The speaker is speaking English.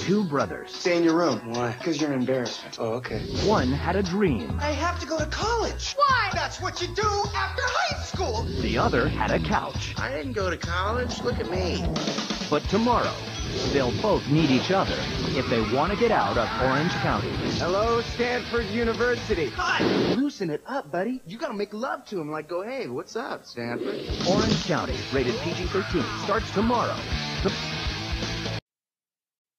two brothers. Stay in your room. Why? Because you're an embarrassment. Oh, okay. One had a dream. I have to go to college. Why? That's what you do after high school. The other had a couch. I didn't go to college. Look at me. But tomorrow, they'll both need each other if they want to get out of Orange County. Hello, Stanford University. Hi. Loosen it up, buddy. You gotta make love to him like, go, hey, what's up, Stanford? Orange County, rated PG-13, starts tomorrow.